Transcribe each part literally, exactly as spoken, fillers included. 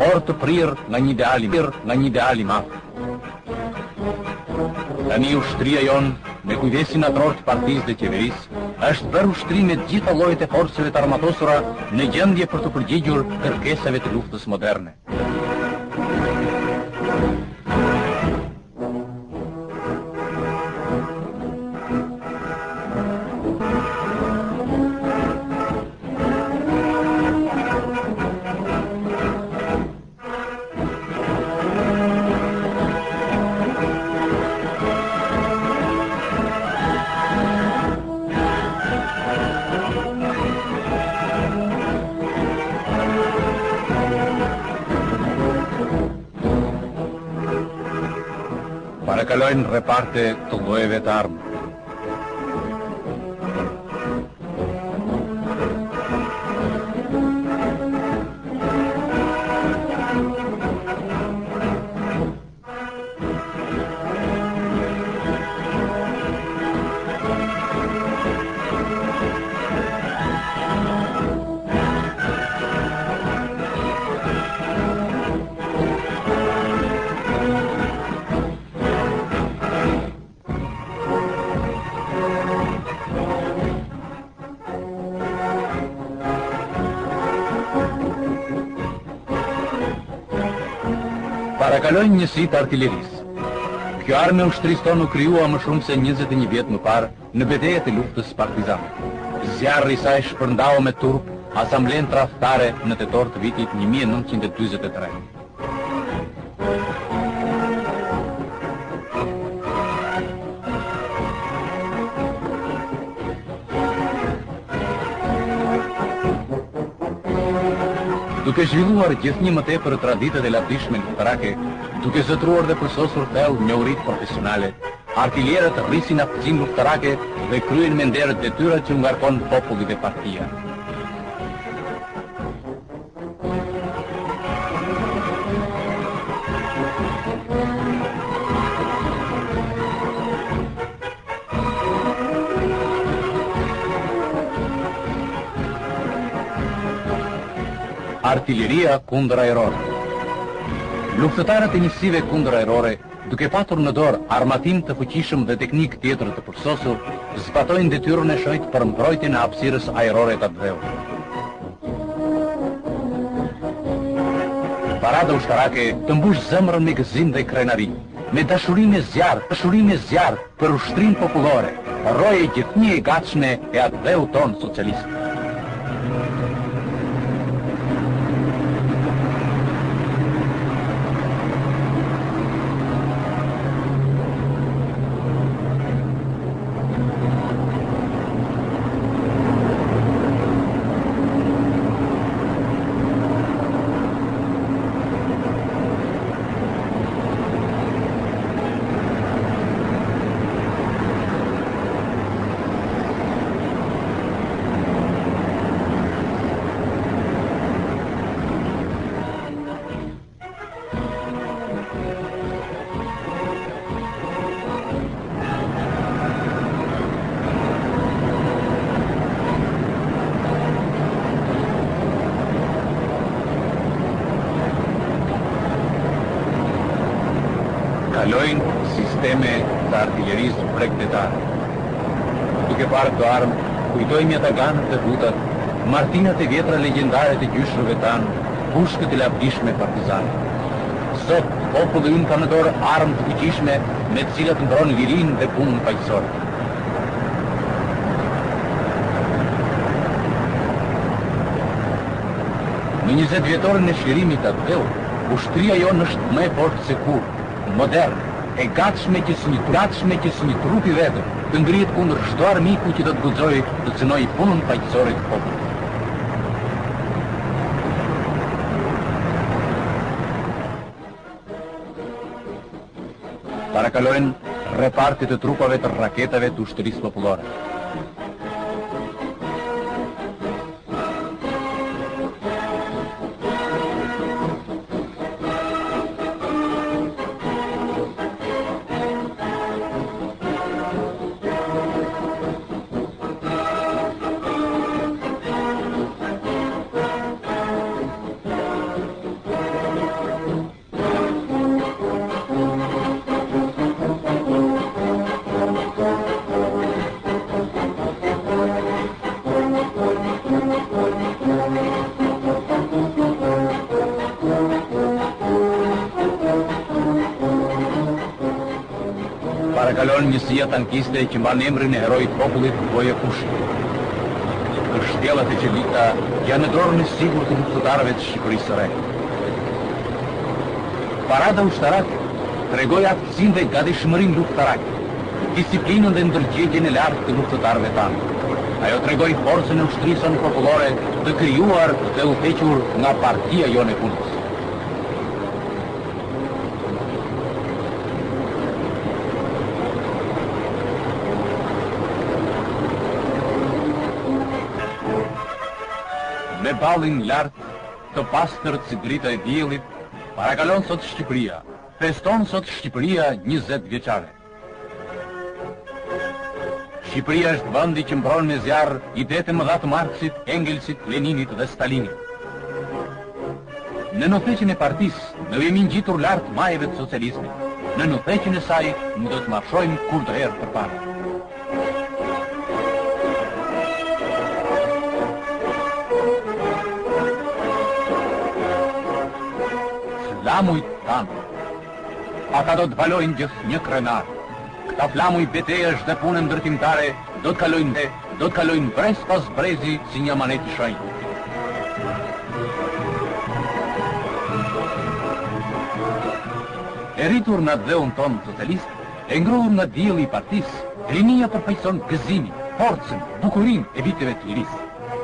por të prirë nga një ideal i mirë, nga një ideal i madh. Tani ushtria jon, me kujdesin atror të partisë dhe qeverisë, është bërë ushtri me të gjitha llojet e forcave të armatosura në gjendje për të përgjigjur kërkesave të luftës moderne. Parakalojnë reparte të llojeve të armë. Parakalojnë njësitë artillerisë. Kjo armë e ushtrisë tonë u krijua më shumë se njëzet e një vjet më parë në betejat e luftës partizane. Zjarri i saj shpërndau me turp asamblen tradhtare në tetor të vitit një mijë e nëntëqind e dyzet e tre. Duke zhvilluar gjithnjë më tepër traditat e lavdishme luftërake, duke zotruar dhe përsosur thellë njohuritë profesionale, artillerët rrisin aftësinë luftërake dhe kryen me nder detyrat që u ngarkon populli dhe partia. Artilleria kundër ajrore. Luftëtarët e njësive kundër ajrore, duke patur në dorë armatim të fuqishëm dhe teknik tjetër të përsosur, zbatojnë detyrën e shojt për mbrojtjen e hapësirës ajrore të atëdheut. Parada ushtarake të mbush zemrën me gëzim dhe krenari, me dashurinë e zjarrt, dashurinë e zjarrt për ushtrinë popullore, roje gjithnjë e gatshme e atëdheut tonë socialist. Kalojnë sisteme të artillerisë bregdetare. Duke parë këto armë, kujtojmë jataganët e butat, martinat e vjetra legjendare të gjyshrëve tanë, pushkët e lavdishme partizane. Sot, populli ynë ka në dorë armë të fuqishme me të cilat mbron lirinë dhe punën paqësore. Në njëzet vjetorin e shlirimit të atëdheut, ushtria jonë është më e fortë se kur, modern, e gatshme që si një gatshme që si një trup i vetëm, të ngrihet kundër çdo armiku që do të guxojë të cënojë punën paqësore të popullit. Parakalojnë repartit të trupave të raketave të ushtrisë popullore. Parakalon njësia tankiste që mban emrin e heroit popullit Goje Kushi. Kështjellat e qelita janë në dorën e sigurt të luftëtarëve të Shqipërisë së Re. Parada ushtarake tregoi aftësinë dhe gatishmërinë luftarake, disiplinën dhe ndërgjegjen e lartë të luftëtarëve tanë. Ajo tregoi forcën e ushtrisë popullore të krijuar dhe udhëhequr nga partia jonë e punës. Me ballin lartë, të pastërt si drita e diellit, parakalon sot Shqipëria. Feston sot Shqipëria njëzet vjeçare. Shqipëria është vendi që mbron me zjarr idetë më dha të Marksit, Engelsit, Leninit dhe Stalinit. Në udhëheqjen e partisë, ne jemi ngjitur lart majeve të socializmit. Në udhëheqjen e saj, ne do të marshojmë kur të herë përpara. Flamuj tanë, ata do të valojnë gjithë një krenar. Këta flamuj betejësh dhe punën ndërtimtare do të kalojnë dhe, do të kalojnë brez pas brezi si një manet i shenjtë. E rritur në dheun tonë socialist, e ngrohur nga dielli i partisë, rinia përfaqëson gëzimin, forcën, bukurinë e viteve të lirisë.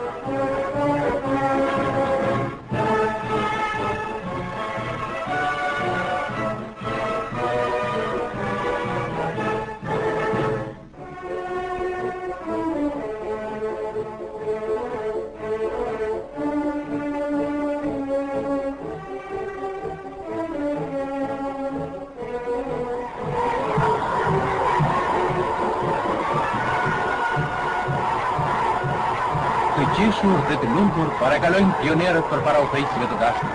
Të qeshur dhe të lumtur parakalojnë pionerët përpara udhëheqësve të dashur.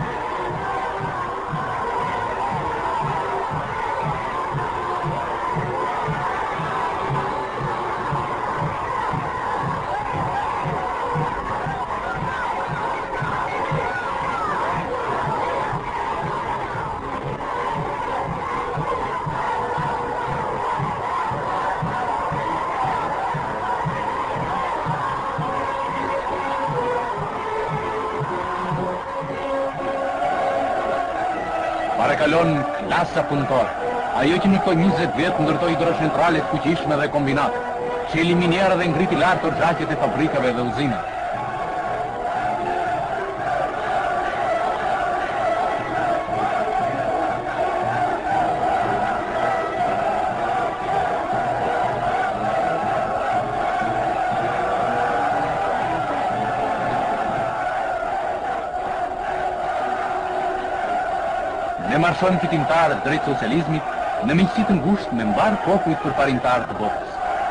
Parakalon klasa punëtore, ajo që në këto njëzet vjetë ndërtoi hidrocentrale të fuqishme dhe kombinate, që eliminera dhe ngriti lartë orgjaqet e fabrikave dhe uzinave. Ne marshojmë fitimtarë drejt socializmit në miqësi të ngushtë me mbar popujt përparimtar të botës.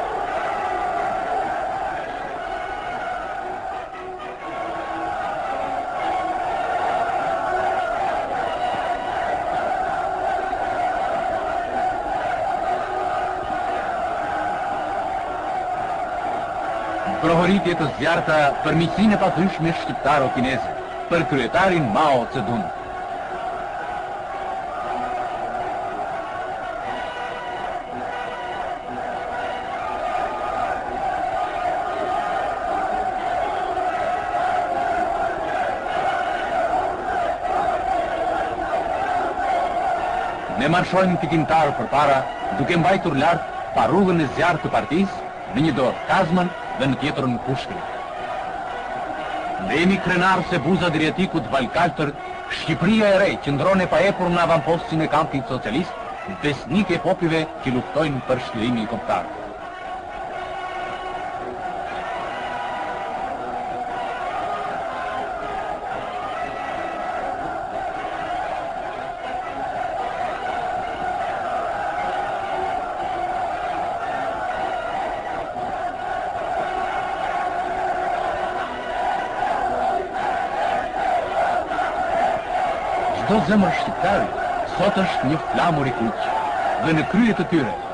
Prohoritje të zjarta për miqësinë e pathyeshme shqiptaro-kineze, për kryetarin Mao Zedong. Ne marshojmë fitimtarë përpara, duke mbajtur lart parrullën e zjarrt të partisë, në një dorë kazmën dhe në tjetrën pushkën. Ne jemi krenar se buza Adriatikut Valkaltër, Shqipëria e re qëndron e paepur në avampostin e kampit socialist, besnik e popujve që luftojnë për shlirimin kombëtar. Çdo zemër shqiptare sot është një flamur i kuq, dhe në krye të tyre